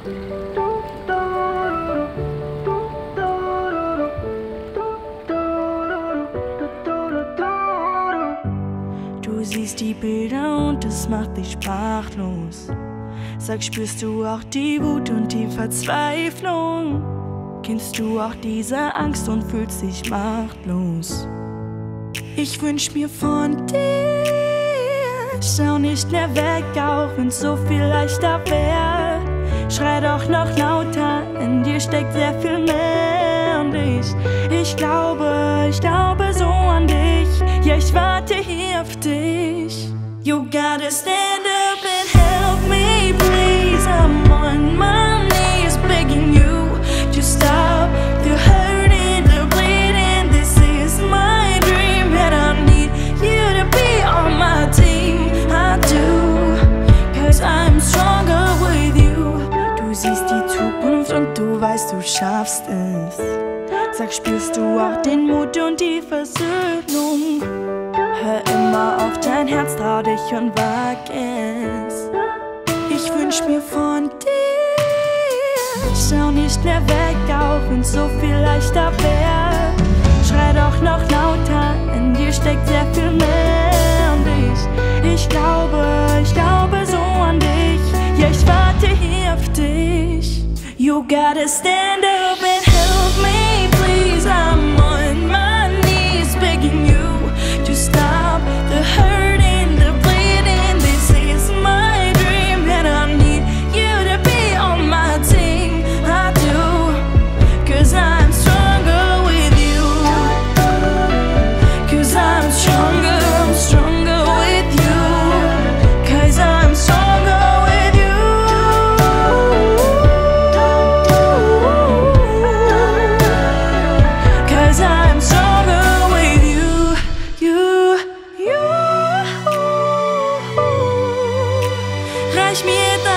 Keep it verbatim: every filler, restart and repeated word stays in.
Du siehst die Bilder und es macht dich sprachlos. Sag, spürst du auch die Wut und die Verzweiflung? Kennst du auch diese Angst und fühlst dich machtlos? Ich wünsch mir von dir, schau nicht mehr weg, auch wenn's so viel leichter wär. Schrei doch noch lauter, in dir steckt sehr viel mehr. Und ich, ich glaube, ich glaube so an dich. Ja, ich warte hier auf dich. You gotta stand up and help me, please. I'm on my knees begging you to stop the hurting, the bleeding. This is my dream and I need you to be on my team. I do, cause I'm stronger with you. Du siehst die Zukunft und du weißt, du schaffst es. Sag, spürst du auch den Mut und die Versöhnung? Hör immer auf dein Herz, trau dich und wag es. Ich wünsch mir von dir, schau nicht mehr weg, auch wenn's so viel leichter wär. Schrei doch noch lauter, in dir steckt sehr viel mehr. Und ich, ich glaube, ich glaube so an dich. Ja, ich warte hier auf dich. You gotta stand up and help me, please. I'm on my knees begging you to stop the hurting, the bleeding. This is my dream and I need you to be on my team. I do, cause I'm stronger with you. Cause I'm stronger, I'm stronger with you. Cause I'm stronger with you. Cause I'm stronger with you. You, you. Reich mir